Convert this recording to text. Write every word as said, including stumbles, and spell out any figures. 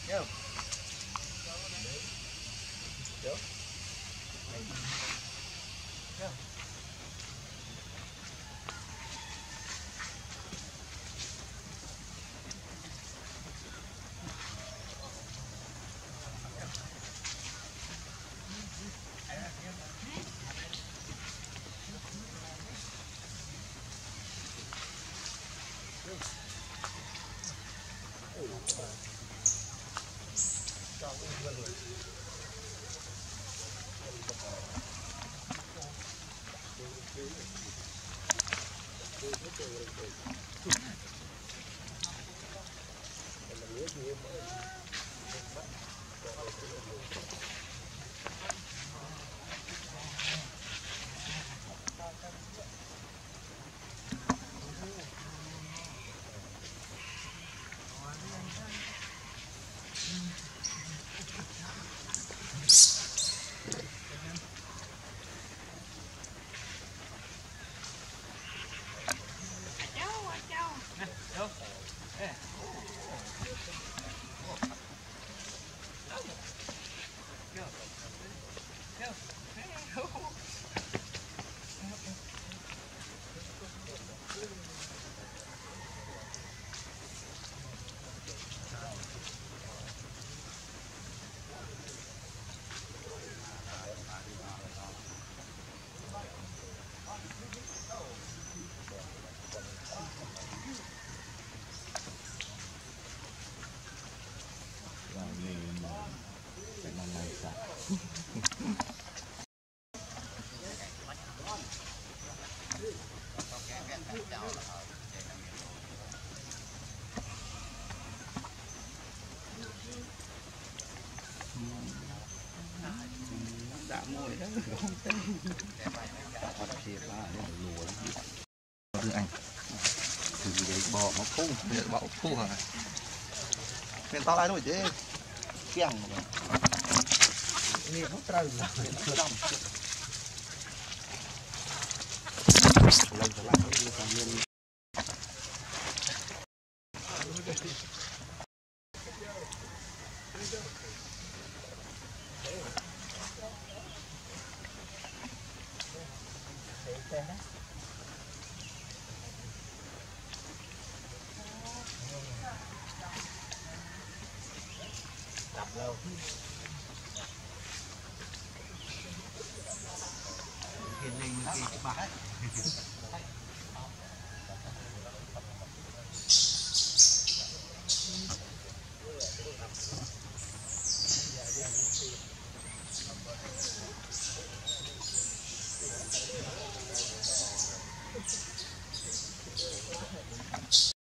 Được. Được. Được. Đã mồi đó không thấy bắt thiệt là để lùa đưa anh từ đấy bỏ nó phun để bỏ phun hả nên tao lại thôi chứ kiêng mà Nè nó trâu là lên trở lại như là nguyên đập lâu. Hiện nay cái bạc